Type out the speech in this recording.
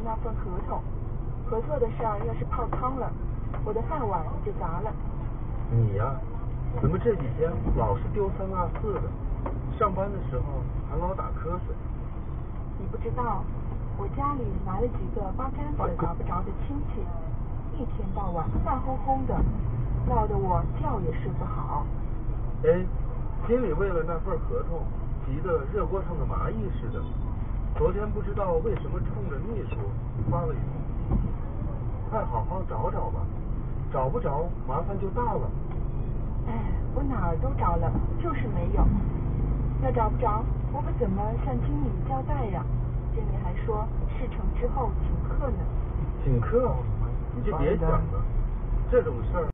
那份合同。合作的事儿要是泡汤了，我的饭碗就砸了。 你呀，怎么这几天老是丢三落四的？上班的时候还老打瞌睡。 你不知道，我家里来了几个八竿子打不着的亲戚，一天到晚饭烘烘的，闹得我觉也睡不好。 哎，经理为了那份合同急得热锅上的蚂蚁似的。昨天不知道为什么冲着秘书发了一通脾气，快好好找找吧，找不着麻烦就大了。 哎，我哪儿都找了，就是没有。要找不着，我可怎么向经理交代呀？经理还说事成之后请客呢。 请客？你就别想了，这种事儿。